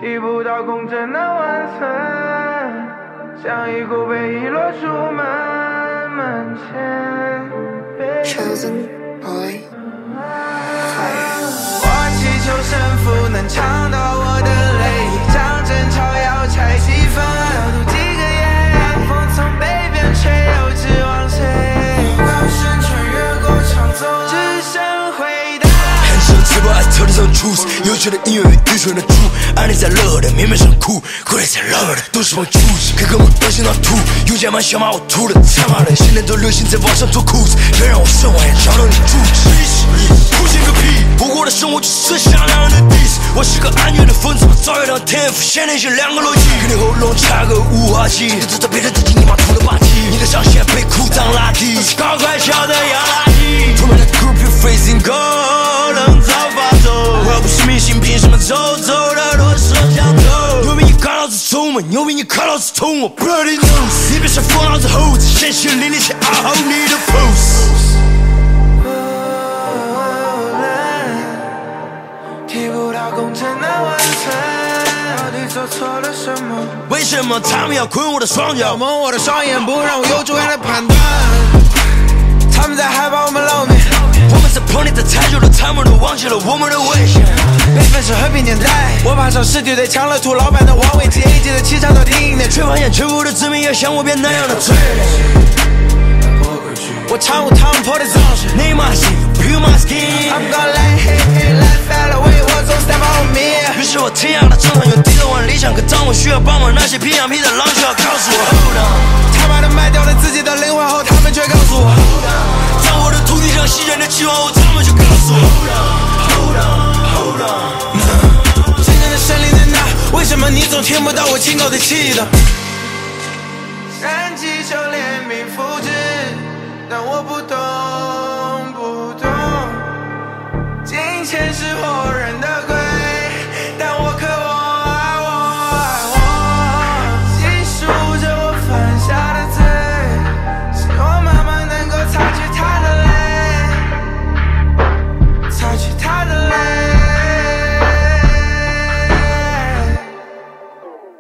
提不到共振的温存，像一股被遗落出门前。 Chosen boy, fire。 我祈求神父能尝到我的泪，将争吵要拆几分，要度几个夜，风从北边吹，又指望谁？高声穿越过长走，只剩回答。 很少直播 I tell some truth， 有趣的音乐与愚蠢的猪，安利在乐呵的面面上哭，过来在乐呵的都是帮出息，可哥们恶心到吐，有钱吗想骂我吐了，他妈的现在都流行在网上脱裤子，别让我上网也找到你住址。出现个屁！我的生活就是响亮的 diss， 我是个安逸的疯子，早已当天赋，现在是两个逻辑，给你喉咙插个雾化剂，你知道别人自己你妈吐了吧唧，你的上线被裤裆拉低，是高快笑的洋垃圾，出门的 group you facing go， 能早发走，我又不是明星，凭什么走的都是摄像头？牛逼你看老子臭吗？牛逼你看老子痛我 bloody nose， 你别想疯老子猴子，鲜血淋漓先熬好你的 pose。 提不到共振的温存，到底做错了什么？ 为什么他们要捆我的双脚， 蒙我的双眼，不让我有主观的判断？他们在害怕我们露面， 我们在棚里待太久了，他们都忘记了我们的危险。 辈分是和平年代，我爬上尸体对抢了土老板的王位 ，GAG 的气场都听见， 却发现全部的子民也像我变那样的罪。 我唱舞他们破的脏水， 你妈心，you my skin。 I'm gonna let hate let fell away， 我总 step on me。 于是我天涯的正常用低头往理想，可当我需要帮忙，那些皮痒皮的狼就要告诉我 hold on。 他妈的卖掉了自己的灵魂后，他们却告诉我 hold on。在我的土地上席卷的期望后，他们就告诉我 hold on hold on hold on。 真正的神灵在哪？为什么你总听不到我亲口的祈祷？山祈求怜悯复制，但我不